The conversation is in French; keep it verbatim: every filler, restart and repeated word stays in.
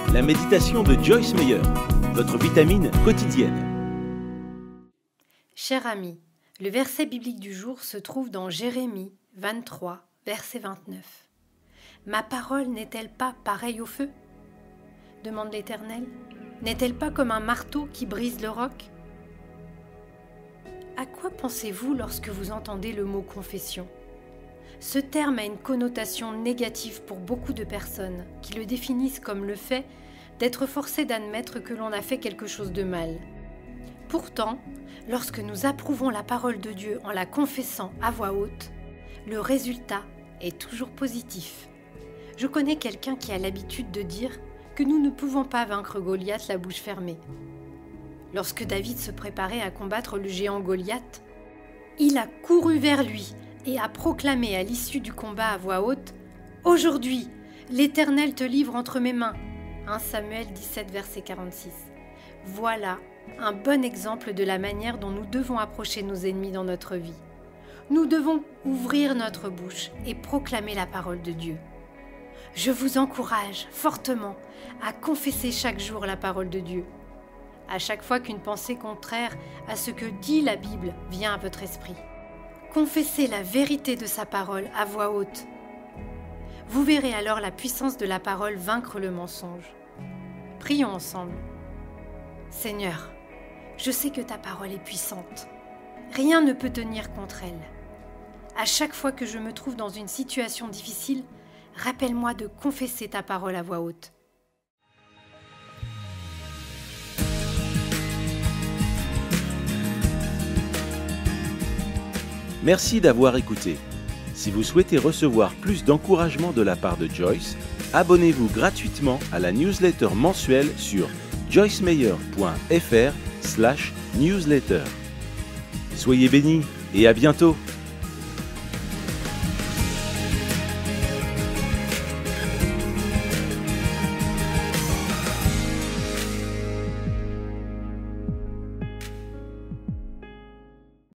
la méditation de Joyce Meyer, votre vitamine quotidienne. Cher ami, le verset biblique du jour se trouve dans Jérémie vingt-trois, verset vingt-neuf. « Ma parole n'est-elle pas pareille au feu ?» demande l'Éternel. « N'est-elle pas comme un marteau qui brise le roc ?» À quoi pensez-vous lorsque vous entendez le mot « confession » ? Ce terme a une connotation négative pour beaucoup de personnes qui le définissent comme le fait d'être forcé d'admettre que l'on a fait quelque chose de mal. Pourtant, lorsque nous approuvons la parole de Dieu en la confessant à voix haute, le résultat est toujours positif. Je connais quelqu'un qui a l'habitude de dire que nous ne pouvons pas vaincre Goliath la bouche fermée. Lorsque David se préparait à combattre le géant Goliath, il a couru vers lui et a proclamé à l'issue du combat à voix haute « Aujourd'hui, l'Éternel te livre entre mes mains » premier Samuel dix-sept, verset quarante-six. Voilà un bon exemple de la manière dont nous devons approcher nos ennemis dans notre vie. Nous devons ouvrir notre bouche et proclamer la parole de Dieu. Je vous encourage fortement à confesser chaque jour la parole de Dieu. À chaque fois qu'une pensée contraire à ce que dit la Bible vient à votre esprit, confessez la vérité de sa parole à voix haute. Vous verrez alors la puissance de la parole vaincre le mensonge. Prions ensemble. Seigneur, je sais que ta parole est puissante. Rien ne peut tenir contre elle. À chaque fois que je me trouve dans une situation difficile, rappelle-moi de confesser ta parole à voix haute. Merci d'avoir écouté. Si vous souhaitez recevoir plus d'encouragement de la part de Joyce, abonnez-vous gratuitement à la newsletter mensuelle sur joycemeyer point f r slash newsletter. Soyez bénis et à bientôt.